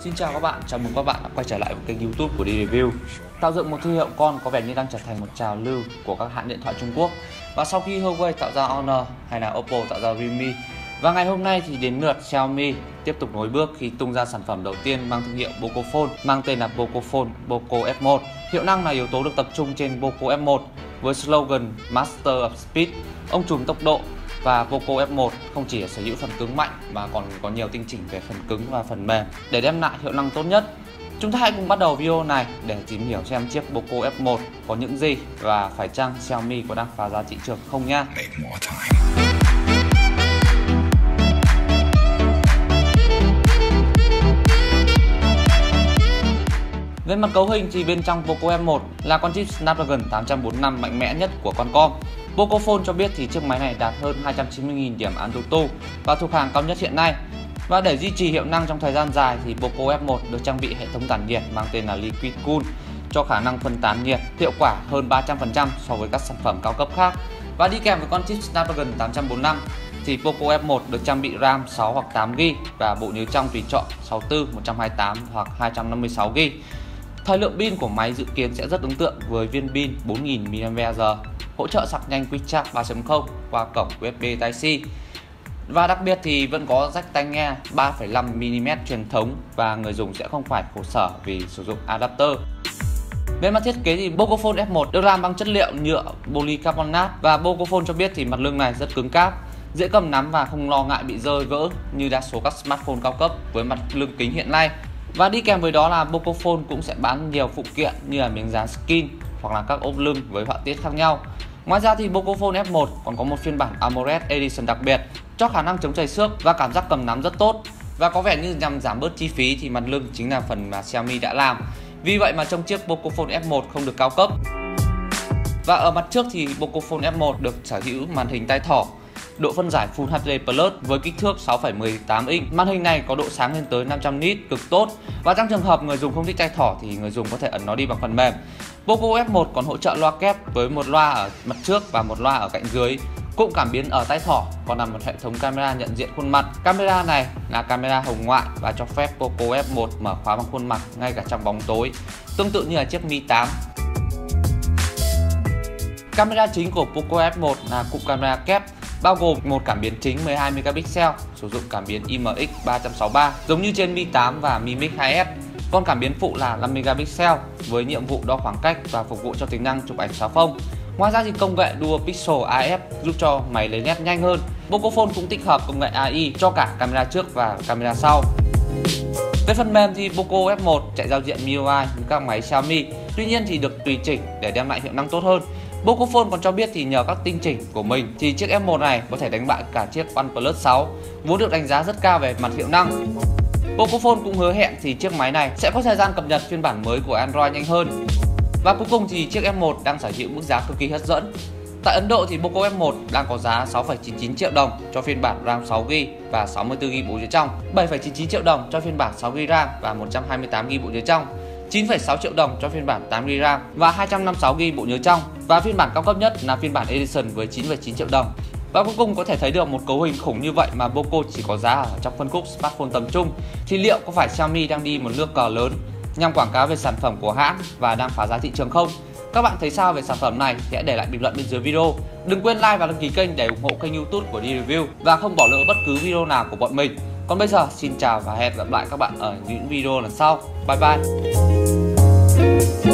Xin chào các bạn, chào mừng các bạn đã quay trở lại với kênh YouTube của Đi Review. Tạo dựng một thương hiệu con có vẻ như đang trở thành một trào lưu của các hãng điện thoại Trung Quốc. Và sau khi Huawei tạo ra Honor hay là Oppo tạo ra Realme, và ngày hôm nay thì đến lượt Xiaomi tiếp tục nối bước khi tung ra sản phẩm đầu tiên mang thương hiệu Pocophone, mang tên là Pocophone Poco F1. Hiệu năng là yếu tố được tập trung trên Poco F1 với slogan Master of Speed, ông trùm tốc độ. Và Poco F1 không chỉ sở hữu phần cứng mạnh mà còn có nhiều tinh chỉnh về phần cứng và phần mềm để đem lại hiệu năng tốt nhất. Chúng ta hãy cùng bắt đầu video này để tìm hiểu xem chiếc Poco F1 có những gì và phải chăng Xiaomi có đang phá giá thị trường không nha. Về mặt cấu hình thì bên trong Poco F1 là con chip Snapdragon 845 mạnh mẽ nhất của Qualcomm. Pocophone cho biết thì chiếc máy này đạt hơn 290.000 điểm Antutu và thuộc hàng cao nhất hiện nay. Và để duy trì hiệu năng trong thời gian dài thì Poco F1 được trang bị hệ thống tản nhiệt mang tên là Liquid Cool cho khả năng phân tán nhiệt hiệu quả hơn 300% so với các sản phẩm cao cấp khác. Và đi kèm với con chip Snapdragon 845 thì Poco F1 được trang bị RAM 6 hoặc 8GB và bộ nhớ trong tùy chọn 64, 128 hoặc 256GB. Thời lượng pin của máy dự kiến sẽ rất ấn tượng với viên pin 4000 mAh, hỗ trợ sạc nhanh Quick Charge 3.0 qua cổng USB Type-C. Và đặc biệt thì vẫn có jack tai nghe 3,5mm truyền thống và người dùng sẽ không phải khổ sở vì sử dụng adapter. Về mặt thiết kế thì Pocophone F1 được làm bằng chất liệu nhựa polycarbonate và Pocophone cho biết thì mặt lưng này rất cứng cáp, dễ cầm nắm và không lo ngại bị rơi vỡ như đa số các smartphone cao cấp với mặt lưng kính hiện nay. Và đi kèm với đó là Pocophone cũng sẽ bán nhiều phụ kiện như là miếng dán skin hoặc là các ốp lưng với họa tiết khác nhau. Ngoài ra thì Pocophone F1 còn có một phiên bản AMOLED Edition đặc biệt cho khả năng chống chảy xước và cảm giác cầm nắm rất tốt. Và có vẻ như nhằm giảm bớt chi phí thì mặt lưng chính là phần mà Xiaomi đã làm. Vì vậy mà trong chiếc Pocophone F1 không được cao cấp. Và ở mặt trước thì Pocophone F1 được sở hữu màn hình tai thỏ, độ phân giải Full HD Plus với kích thước 6,18 inch. Màn hình này có độ sáng lên tới 500 nit cực tốt. Và trong trường hợp người dùng không thích tai thỏ thì người dùng có thể ấn nó đi bằng phần mềm. Poco F1 còn hỗ trợ loa kép với một loa ở mặt trước và một loa ở cạnh dưới. Cụm cảm biến ở tai thỏ còn là một hệ thống camera nhận diện khuôn mặt. Camera này là camera hồng ngoại và cho phép Poco F1 mở khóa bằng khuôn mặt ngay cả trong bóng tối, tương tự như là chiếc Mi 8. Camera chính của Poco F1 là cụm camera kép bao gồm một cảm biến chính 12 megapixel sử dụng cảm biến IMX363 giống như trên Mi 8 và Mi Mix 2S. Còn cảm biến phụ là 5 megapixel với nhiệm vụ đo khoảng cách và phục vụ cho tính năng chụp ảnh xóa phông. Ngoài ra thì công nghệ Dual Pixel AF giúp cho máy lấy nét nhanh hơn. Pocophone cũng tích hợp công nghệ AI cho cả camera trước và camera sau. Về phần mềm thì Poco F1 chạy giao diện MIUI như các máy Xiaomi, tuy nhiên thì được tùy chỉnh để đem lại hiệu năng tốt hơn. Pocophone còn cho biết thì nhờ các tinh chỉnh của mình thì chiếc F1 này có thể đánh bại cả chiếc OnePlus 6 vốn được đánh giá rất cao về mặt hiệu năng. Pocophone cũng hứa hẹn thì chiếc máy này sẽ có thời gian cập nhật phiên bản mới của Android nhanh hơn. Và cuối cùng thì chiếc F1 đang sở hữu mức giá cực kỳ hấp dẫn. Tại Ấn Độ thì Poco F1 đang có giá 6,99 triệu đồng cho phiên bản RAM 6GB và 64GB bộ nhớ trong, 7,99 triệu đồng cho phiên bản 6GB RAM và 128GB bộ nhớ trong, 9,6 triệu đồng cho phiên bản 8GB RAM và 256GB bộ nhớ trong, và phiên bản cao cấp nhất là phiên bản Edition với 9,9 triệu đồng. Và cuối cùng có thể thấy được một cấu hình khủng như vậy mà Poco chỉ có giá ở trong phân khúc smartphone tầm trung, thì liệu có phải Xiaomi đang đi một nước cờ lớn nhằm quảng cáo về sản phẩm của hãng và đang phá giá thị trường không? Các bạn thấy sao về sản phẩm này? Hãy để lại bình luận bên dưới video. Đừng quên like và đăng ký kênh để ủng hộ kênh YouTube của Đi Review và không bỏ lỡ bất cứ video nào của bọn mình. Còn bây giờ xin chào và hẹn gặp lại các bạn ở những video lần sau. Bye bye.